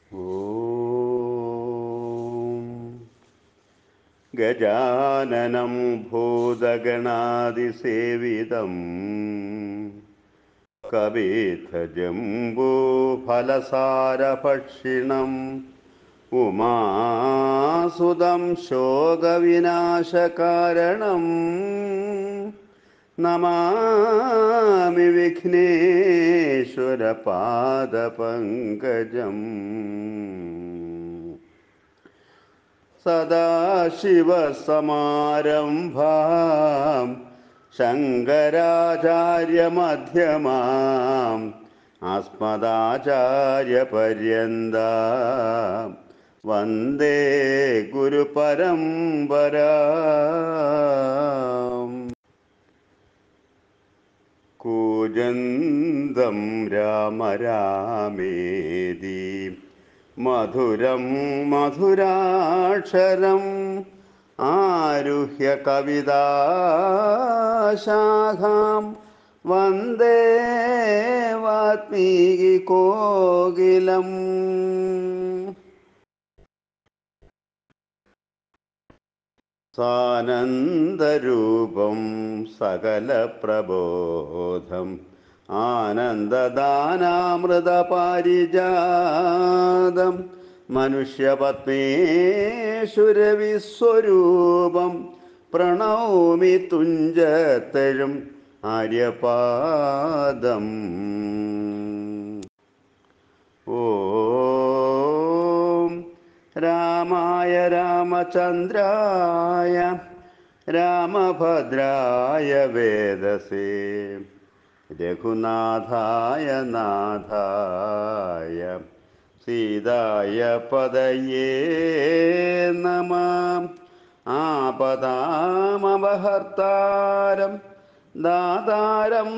ഓം ഗജാനനം ഭൂതഗണാതിസേവിതം കവിത്തജംബൂഫലസാരഭക്ഷിണം ഉമാസുതം ശോകവിനാശകാരണം നമാമി വിഘ്നേശ്വരപാദപങ്കജം. സദാശിവസമാരംഭാം ശങ്കരാചാര്യമധ്യമാം അസ്മദാചാര്യപര്യന്താം വന്ദേ ഗുരുപരമ്പരാം. കൂജന്തം രാമ രാമേതി മധുരം മധുരാക്ഷരം ആരുഹ്യ കവിതാശാഖാം വന്ദേ വാത്മീകി കോകിലം. സാനന്ദരൂപം സകലപ്രബോധം ആനന്ദദാനാമൃതപാരിജാതം മനുഷ്യപത്മേശ്വരവിസ്വരൂപം പ്രണൗമി തുഞ്ചത്തെഴും ആര്യപാദം. ഓം രാമായ രാമചന്ദ്രായ രാമഭദ്രായ വേദസേ രഘുനാഥായ നാഥായ സീതായ പദയേ നമഃ. ആപദാമപഹർത്താരം ദാതാരം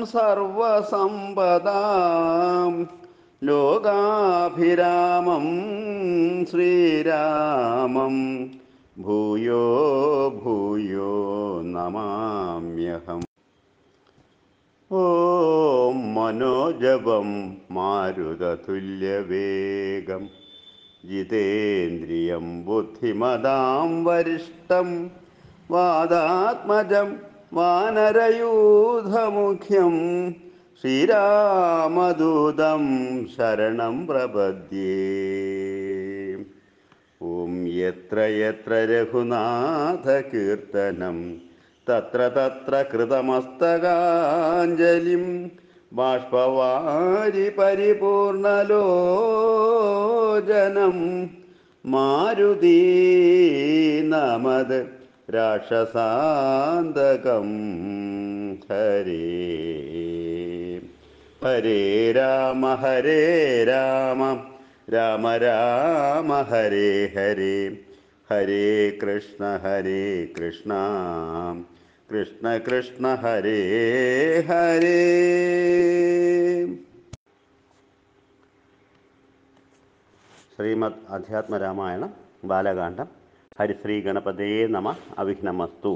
സർവസമ്പദാം ലോകാഭിരാമം ശ്രീരാമം ഭൂയോ ഭൂയോ നമാമ്യഹം. ഓം മനോജവം മാരുതതുല്യവേഗം ജിതേന്ദ്രിയം ബുദ്ധിമതാം വരിഷ്ടം വാദാത്മജം വാനരയൂഥമുഖ്യം ശ്രീരാമദൂതം ശരണം പ്രപദ്യേ. ഓം യത്ര യത്ര രഘുനാഥകീർത്തനം തത്ര തത്ര കൃതമസ്തകാഞ്ജലിം ബാഷ്പവാരി പരിപൂർണലോചനം മാരുതീ നമത് രാക്ഷസാന്തകം. ഹരേ ഹരേ രാമ ഹരേ രാമ രാമ രാമ ഹരേ ഹരേ ഹരേ കൃഷ്ണ കൃഷ്ണ കൃഷ്ണ ഹരേ ഹരേ. ശ്രീമദ് അധ്യാത്മരാമായണം ബാലകാണ്ഡം. ഹരിശ്രീ ഗണപതയേ നമഃ. അവിഘ്നമസ്തു.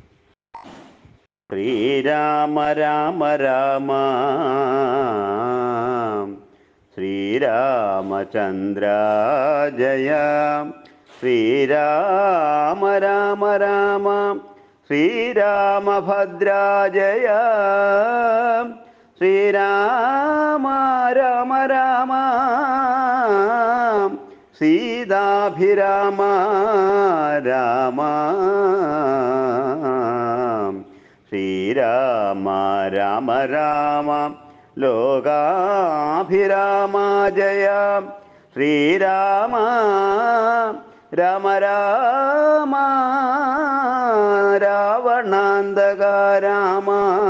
ശ്രീരാമ രാമ രാമ ശ്രീരാമചന്ദ്ര ജയ. ശ്രീരാമ രാമ രാമ ശ്രീരാമഭദ്രാ ജയ. ശ്രീരാമ രാമ രാമ സീതാഭിരാമ രാമ. ശ്രീരാമ രാമ രാമ ലോകാഭിരാമ ജയ. ശ്രീരാമ രാമ രാമ രാവണാന്തക രാമ.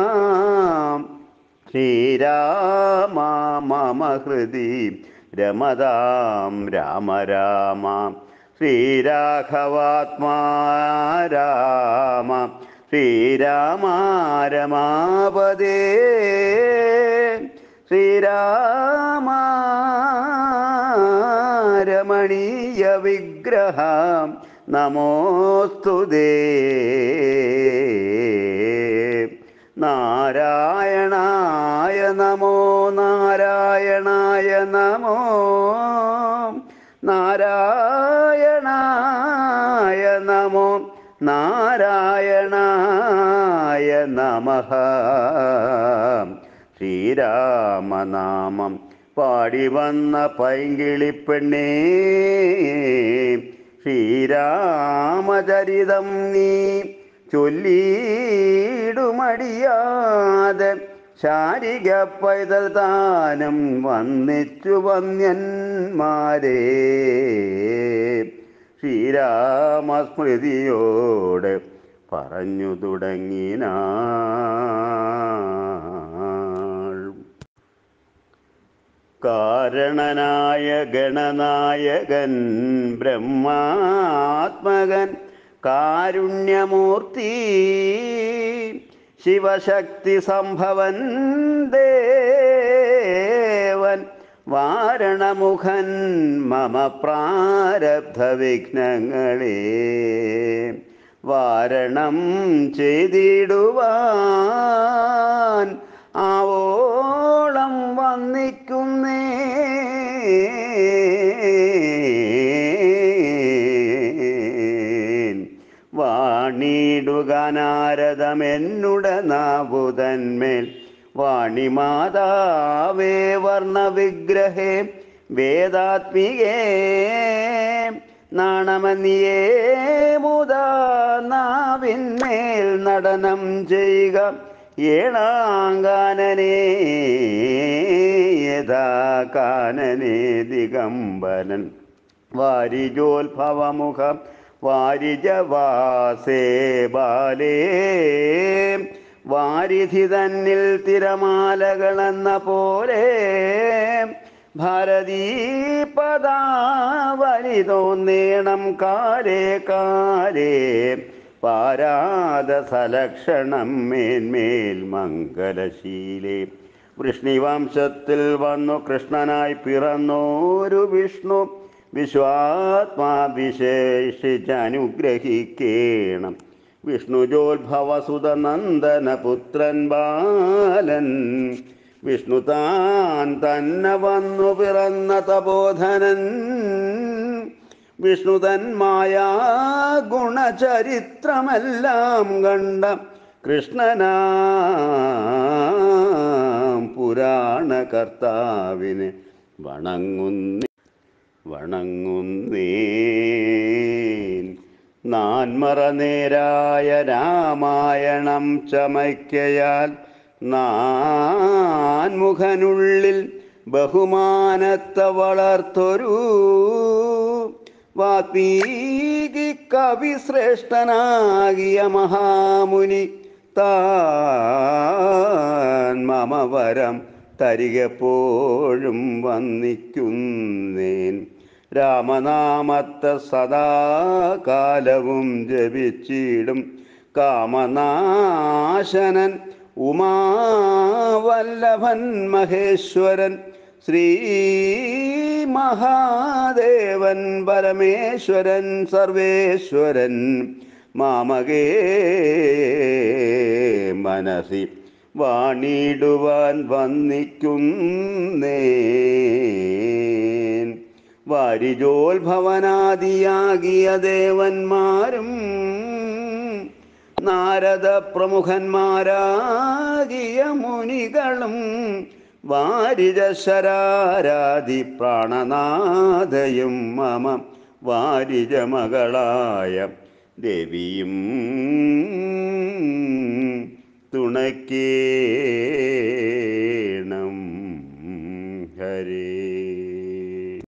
ശ്രീരാമ മമ ഹൃദി രമതാം രാമ രാമ. ശ്രീരാഘവാത്മാ രാമ. ശ്രീരാമ രമാപദേ. ശ്രീരാമ രമണീയ വിഗ്രഹ നമോസ്തുതേ. നാരായണായ നമോ നാരായണായ നമോ നാരായണായ നമോ നാരായണായ നമഃ. ശ്രീരാമനാമം പാടി വന്ന പൈങ്കിളിപ്പെണ്ണേ, ശ്രീരാമചരിതം നീ ചൊല്ലിയിടുമടിയാതെ ശാരിക പൈതൽ താനും വന്നിച്ചു വന്യന്മാരെ. ശ്രീരാമസ്മൃതിയോടെ പറഞ്ഞു തുടങ്ങിനാൾ. കാരണനായ ഗണനായകൻ ബ്രഹ്മാത്മകൻ കാരുണ്യമൂർത്തി ശിവശക്തി സംഭവൻ ദേവൻ വാരണമുഖൻ മമ പ്രാരബ്ധ വിഘ്നങ്ങളെ വാരണം ചെയ്തിടുവാൻ ആവോളം വന്നിക്കുന്നേ. വാണിടുക നാരദമെന്നുട നാവുതന്മേൽ വാണിമാതാവേ വർണ്ണവിഗ്രഹേ വേദാത്മികേ നാണമെന്നിയേ മുതാ നാവിന്മേൽ നടനം ചെയ്യുക ഏണാങ്കാനനേ യഥാ കാനനേ ദിഗംബരൻ വാരിജോത്ഭവമുഖം വാരിജവാസേ ബാലേ വാരിധി തന്നിൽ തിരമാലകളെന്ന പോലെ ഭാരതീ പദാവലി തോന്നേണം കാലേ കാലേ പാരാത സലക്ഷണം മേന്മേൽ മംഗലശീലേ. വൃഷ്ണിവംശത്തിൽ വന്നു കൃഷ്ണനായി പിറന്നോരു വിഷ്ണു വിശ്വാത്മാ വിശേഷിച്ചനുഗ്രഹിക്കേണം. വിഷ്ണുജോത്ഭവസുത നന്ദന പുത്രൻ ബാലൻ വിഷ്ണു താൻ തന്നെ വന്നു പിറന്ന തപോധനൻ വിഷ്ണു തന്മായ ഗുണചരിത്രമെല്ലാം കണ്ട കൃഷ്ണനാം പുരാണകർത്താവിനെ വണങ്ങുന്നേൻ. നാൻമറ നേരായ രാമായണം ചമയ്ക്കയാൽ നാൻമുഖനുള്ളിൽ ബഹുമാനത്തെ വളർത്തൊരു വാത്മീകി കവി ശ്രേഷ്ഠനാകിയ മഹാമുനി താൻ മമ വരം തരികെപ്പോഴും വന്നിക്കുന്നേൻ. രാമനാമത്തെ സദാകാലവും ജപിച്ചിടും കാമനാശനൻ ഉമാവല്ലഭൻ മഹേശ്വരൻ ശ്രീ മഹാദേവൻ പരമേശ്വരൻ സർവേശ്വരൻ മാമകേ മനസി വാണിടുവാൻ വന്നിക്കുന്നേൻ. വാരിജോത്ഭവനാദിയാകിയ ദേവന്മാരും നാരദ പ്രമുഖന്മാരാകിയ മുനികളും വാരിജശരാരാധി പ്രാണനാഥയും മമ വാരിജമകളായ ദേവിയും തുണയ്ക്കേ.